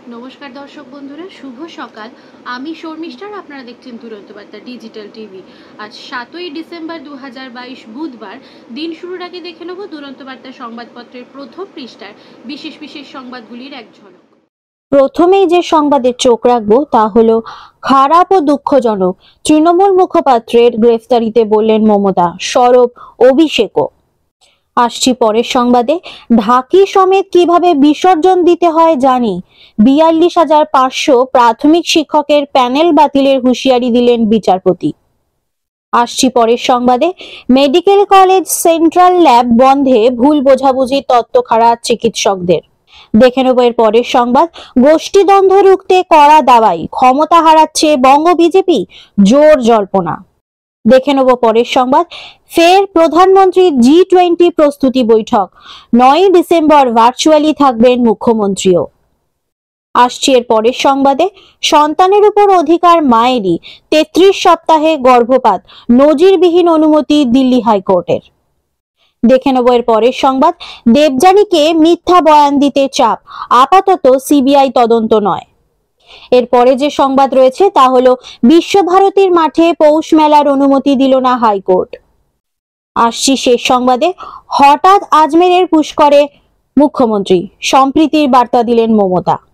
নমস্কার দর্শক বন্ধুরা, শুভ সকাল। আমি শর্মিষ্ঠার, আপনারা দেখছেন দুরন্ত বার্তা ডিজিটাল টিভি। আজ 7ই ডিসেম্বর 2022 বুধবার। দিন শুরুর আগে দেখে নেব দুরন্ত বার্তা সংবাদপত্রের প্রথম পৃষ্ঠার বিশেষ বিশেষ সংবাদগুলির এক ঝলক। প্রথমেই যে সংবাদের চোখ রাখবো তা হলো খারাপ ও দুঃখজনক। তৃণমূল মুখপাত্রের গ্রেফতারিতে বললেন মমতা, সরব অভিষেকও। আসছি পরের সংবাদে। ঢাকি সমেত কিভাবে বিসর্জন দিতে হয় জানি। 42,500 প্রাথমিক শিক্ষকের প্যানেল বাতিলের হুঁশিয়ারি দিলেন বিচারপতি। আসছি পরের সংবাদে। মেডিকেল কলেজ সেন্ট্রাল ল্যাব বন্ধে ভুল বোঝাবুঝি তত্ত্ব খারাপ চিকিৎসকদের। দেখে নেব এর পরের সংবাদ। গোষ্ঠীদ্বন্দ্ব রুখতে কড়া দাওয়াই, ক্ষমতা হারাচ্ছে বঙ্গ বিজেপি, জোর জল্পনা। দেখে নেব পরের সংবাদ। ফের প্রধানমন্ত্রী G20 প্রস্তুতি বৈঠক। 9 ডিসেম্বর ভার্চুয়ালি থাকবেন মুখ্যমন্ত্রীও। আসছে এর পরের সংবাদে। সন্তানের উপর অধিকার মায়েরই, 33 সপ্তাহে গর্ভপাত, নজিরবিহীন অনুমতি দিল্লি হাইকোর্টের। দেখে নেব এর পরের সংবাদ। দেবযানীকে মিথ্যা বয়ান দিতে চাপ, আপাতত সিবিআই তদন্ত নয়। এরপরে যে সংবাদ রয়েছে তা হলো বিশ্বভারতীর মাঠে পৌষ মেলার অনুমতি দিল না হাইকোর্ট। আসছি শেষ সংবাদে। হঠাৎ আজমেরের পুষ্করে মুখ্যমন্ত্রী, সম্প্রীতির বার্তা দিলেন মমতা।